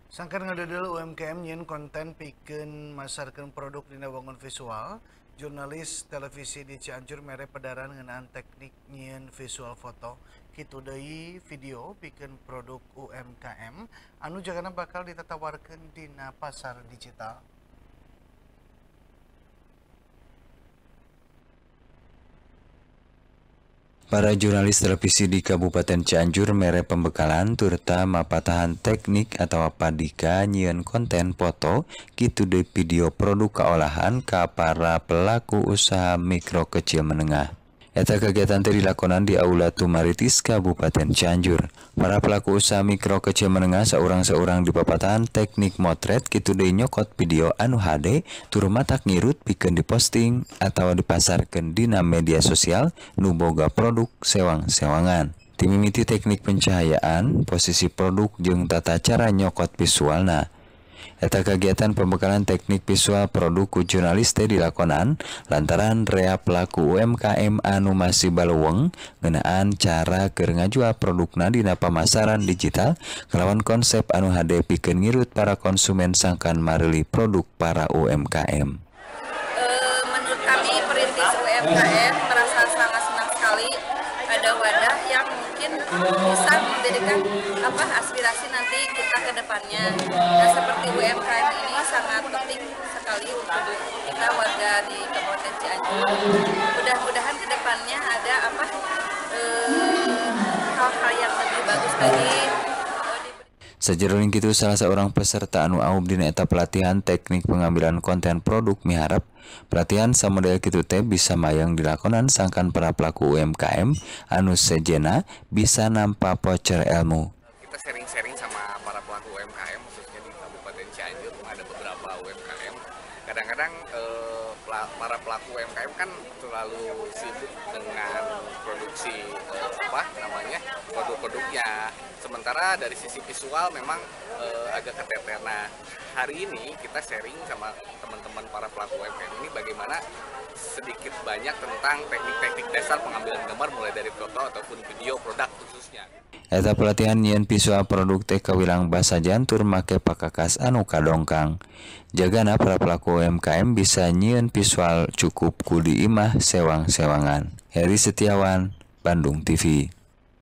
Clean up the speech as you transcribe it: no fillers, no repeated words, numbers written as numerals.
Sangkan ngadedel UMKM nyeun konten pikeun masarkeun produk dina wangun visual. Jurnalis televisi di Cianjur mere pedaran ngeunaan teknik nyieun visual foto. Kitu deui video pikeun produk UMKM anu jagana bakal ditatawarkeun dina pasar digital. Para jurnalis televisi di Kabupaten Cianjur mere pembekalan turta mapatahan teknik atau padika nyieun konten foto kitu deui video produk kaolahan ka para pelaku usaha mikro kecil menengah. Eta kegiatan teh dilakonan di Aula Tumaritis Kabupaten Cianjur. Para pelaku usaha mikro kecil menengah seorang-seorang di papatahan teknik motret kitu deui nyokot video anu HD tur matak ngirut pikeun diposting atau dipasarkeun dina media sosial nu boga produk sewang-sewangan. Timimiti teknik pencahayaan, posisi produk jeung tata cara nyokot visualna. Eta kegiatan pembekalan teknik visual produk ku jurnalis teh dilakonan lantaran rea pelaku UMKM anu masih baleuweung ngeunaan cara keur ngajual produkna dina pamasaran digital kalawan konsep anu hade pikeun ngirut para konsumen sangkan mareuli produk para UMKM. Menurut kami perintis UMKM merasa sangat senang sekali ada wadah yang mungkin bisa menjadikan aspirasi nanti kita ke depannya. Nah, seperti UMKM ini sangat penting sekali untuk kita warga di Kabupaten Cianjur. Mudah-mudahan ke depannya ada hal-hal yang lebih bagus lagi. Sajeroning kitu salah seorang peserta anu aub dina eta pelatihan teknik pengambilan konten produk miharep pelatihan samodel kitu teh bisa mayang dilakonan sangkan para pelaku UMKM anu sejena bisa nampa pocer ilmu. Kita sharing-sharing sama para pelaku UMKM khususnya di Kabupaten Cianjur, ada beberapa UMKM. Kadang-kadang para pelaku UMKM kan terlalu sibuk dengan produksi produk-produknya. Sementara dari sisi visual memang agak keteter. Nah, hari ini kita sharing sama teman-teman para pelaku UMKM ini bagaimana sedikit banyak tentang teknik-teknik dasar pengambilan gambar mulai dari foto ataupun video produk khususnya. Eta pelatihan nyieun visual produk teh kawilang basa jantur make pakakas anu kadongkang. Jagana para pelaku UMKM bisa nyieun visual cukup ku di imah sewang-sewangan. Heri Setiawan, Bandung TV.